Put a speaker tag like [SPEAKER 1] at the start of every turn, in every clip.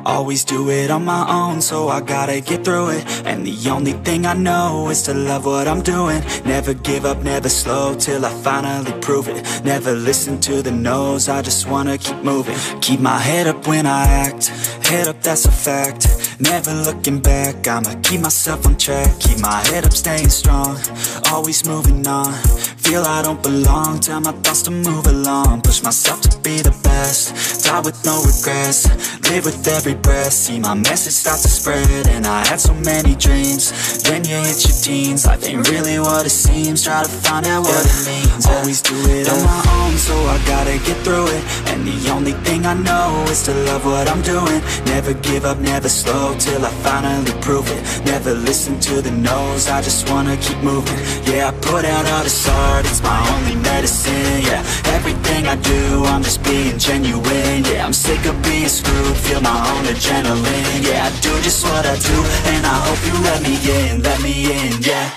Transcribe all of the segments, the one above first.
[SPEAKER 1] Always do it on my own, so I gotta get through it. And the only thing I know is to love what I'm doing. Never give up, never slow, till I finally prove it. Never listen to the no's, I just wanna keep moving. Keep my head up when I act, head up, that's a fact. Never looking back, I'ma keep myself on track. Keep my head up, staying strong, always moving on. Feel I don't belong, tell my thoughts to move along. Push myself to be the best, die with no regrets. Live with every breath, see my message start to spread. And I had so many dreams, then you hit your teens. Life ain't really what it seems, try to find out what it means. Always do it on my own, so I gotta get through it. And the only thing I know is to love what I'm doing. Never give up, never slow, till I finally prove it. Never listen to the no's, I just wanna keep moving. Yeah, I put out all this art, it's my only medicine. Yeah, everything I do, I'm just being genuine. Yeah, I'm sick of being screwed, feel my own adrenaline. Yeah, I do just what I do, and I hope you let me in, yeah.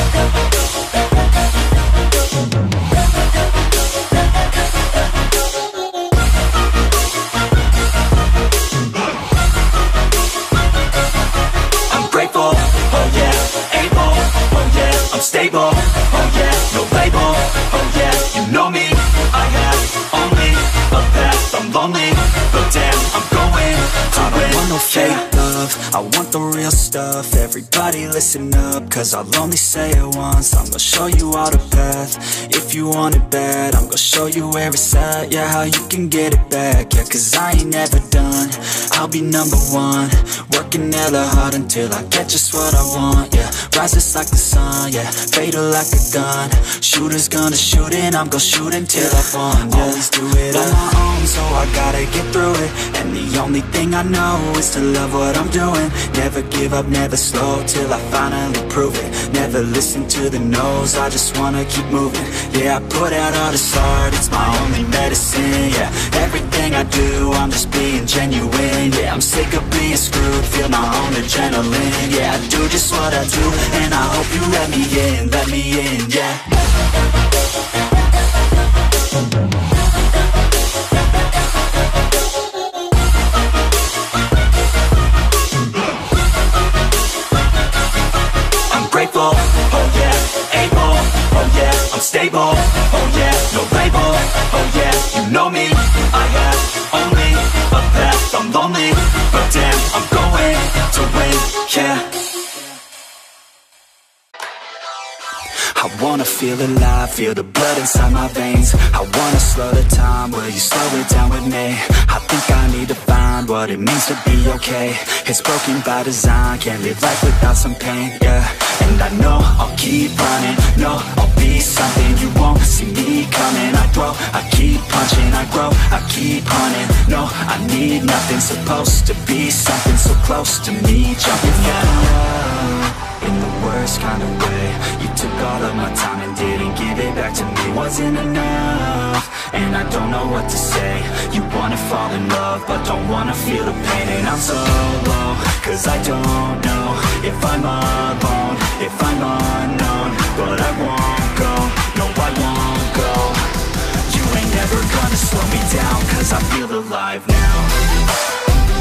[SPEAKER 1] I'm grateful, oh yeah, able, oh yeah, I'm stable, oh yeah, no label, oh yeah, you know me, I have only a path, I'm lonely, but damn, I'm going to win. I don't want no fake love, I want the real stuff. Everybody listen up, cause I'll only say it once. I'm gonna show you all the path, if you want it bad. I'm gonna show you where it's at, yeah, how you can get it back. Yeah, cause I ain't never done, I'll be number one. Working hella hard until I get just what I want, yeah. Rises like the sun, yeah, fatal like a gun. Shooter's gonna shoot and I'm gonna shoot until I won, yeah. Always do it on my own, so I gotta get through it. And the only thing I know is to love what I'm doing. Never give up, never slow, till I finally prove it. Never listen to the no's, I just wanna keep moving. Yeah, I put out all this art, it's my only medicine. Yeah, everything I do, I'm just being genuine. Yeah, I'm sick of being screwed, feel my own adrenaline. Yeah, I do just what I do, and I hope you let me in, yeah. Grateful, oh yeah, able, oh yeah, I'm stable, oh yeah, no label, oh yeah, you know me, I have only a path, I'm lonely, but damn, I'm going to win, yeah. I wanna feel alive, feel the blood inside my veins. I wanna slow the time, will you slow it down with me? I think I need to find what it means to be okay. It's broken by design, can't live life without some pain, yeah. And I know I'll keep running, no, I'll be something. You won't see me coming, I grow, I keep punching, I grow, I keep hunting. No, I need nothing, supposed to be something so close to me. Jumping out in the worst kind of way. You took all of my time and didn't give it back to me. Wasn't enough, and I don't know what to say. You wanna fall in love, but don't wanna feel the pain. And I'm so low, cause I don't know if I'm alone, if I'm unknown. But I won't go, no I won't go. You ain't never gonna slow me down, cause I feel alive now.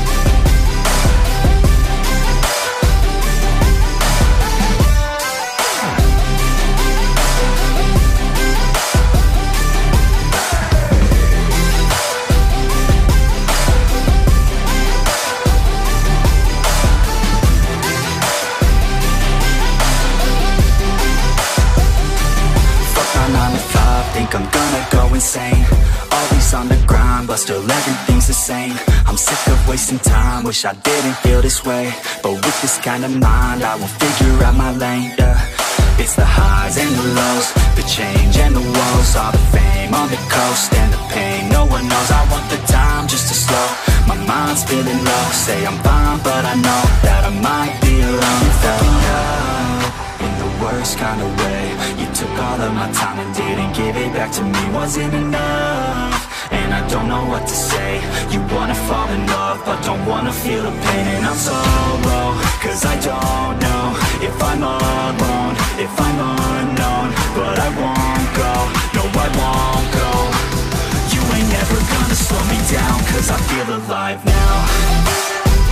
[SPEAKER 1] Think I'm gonna go insane. Always on the grind, but still everything's the same. I'm sick of wasting time, wish I didn't feel this way. But with this kind of mind, I will figure out my lane, yeah. It's the highs and the lows, the change and the woes. All the fame on the coast and the pain no one knows. I want the time just to slow, my mind's feeling low. Say I'm fine, but I know that I might be alone. Fell in love in the worst kind of way. You took all of my time and didn't give it back to me. Wasn't enough, and I don't know what to say. You wanna fall in love, but don't wanna feel the pain. And I'm so low, cause I don't know if I'm alone, if I'm unknown. But I won't go, no I won't go. You ain't never gonna slow me down, cause I feel alive now.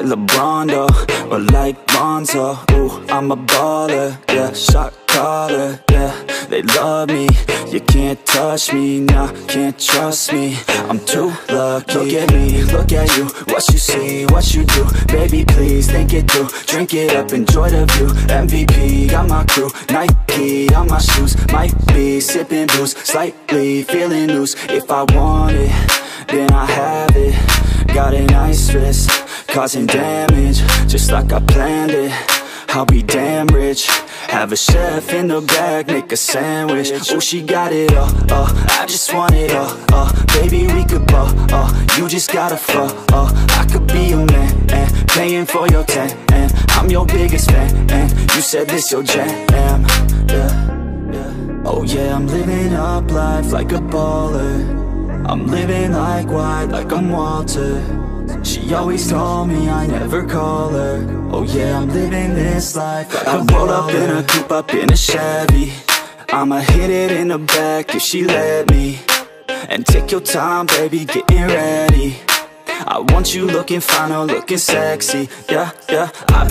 [SPEAKER 1] LeBron though, or like Lonzo. Ooh, I'm a baller, yeah, shot caller, yeah. They love me, you can't touch me, nah, can't trust me. I'm too lucky. Look at me, look at you, what you see, what you do. Baby, please think it through, drink it up, enjoy the view. MVP, got my crew, Nike on my shoes. Might be sipping booze, slightly feeling loose. If I want it, then I have it. Got an ice wrist, causing damage, just like I planned it. I'll be damn rich. Have a chef in the back, make a sandwich. Oh, she got it all, I just want it all, baby, we could ball, you just gotta fall, I could be your man, and paying for your tan, and I'm your biggest fan, and you said this your jam, yeah. Oh yeah, I'm living up life like a baller. I'm living like white, like I'm Walter. She always told me I never call her. Oh yeah, I'm living this life like I roll up in a coupe, up in a Chevy. I'ma hit it in the back if she let me. And take your time, baby, getting ready. I want you looking fine or looking sexy. Yeah, yeah. I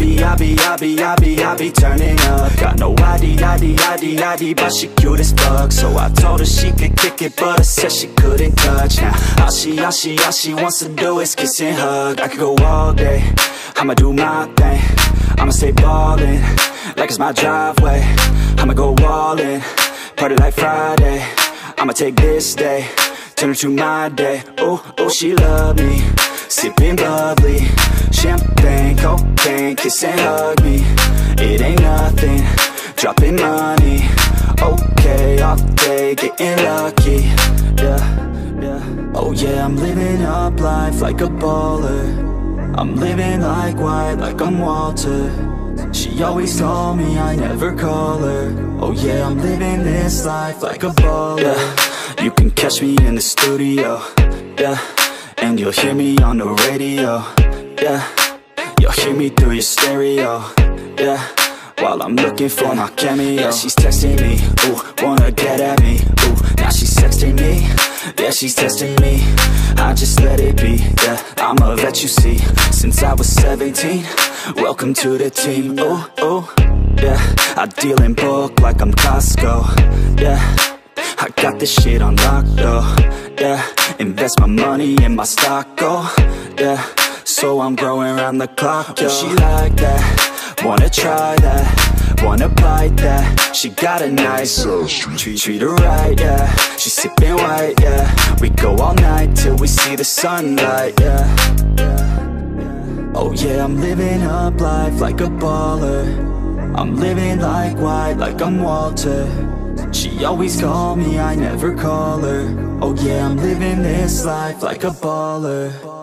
[SPEAKER 1] be turning up. Got no ID, but she cute as fuck. So I told her she could kick it, but I said she couldn't touch. Now all she wants to do is kiss and hug. I could go all day, I'ma do my thing. I'ma stay ballin', like it's my driveway. I'ma go all in, party like Friday. I'ma take this day, turn it to my day. Oh, oh, she love me, sipping bubbly, champagne, cocaine, kiss and hug me. It ain't nothing, dropping money. Okay, all day, getting lucky. Yeah, yeah. Oh yeah, I'm living up life like a baller. I'm living like white, like I'm Walter. She always told me I never call her. Oh yeah, I'm living this life like a baller. Yeah, you can catch me in the studio. Yeah, and you'll hear me on the radio. Yeah, you'll hear me through your stereo. Yeah, while I'm looking for my cameo. Yeah, she's texting me, ooh, wanna get at me. Ooh, now she's sexting me. Yeah, she's testing me, I just let it be. Yeah, I'm a vet, you see, since I was 17. Welcome to the team. Ooh, ooh, yeah, I deal in bulk like I'm Costco. Yeah, I got this shit on lock though. Yeah, invest my money in my stock, oh yeah. So I'm growing around the clock, yo. She like that, wanna try that, wanna bite that. She got a nice treat her right, yeah. She sipping white, yeah. We go all night till we see the sunlight, yeah, yeah. Oh yeah, I'm living up life like a baller. I'm living like white, like I'm Walter. She always called me, I never call her. Oh yeah, I'm living this life like a baller.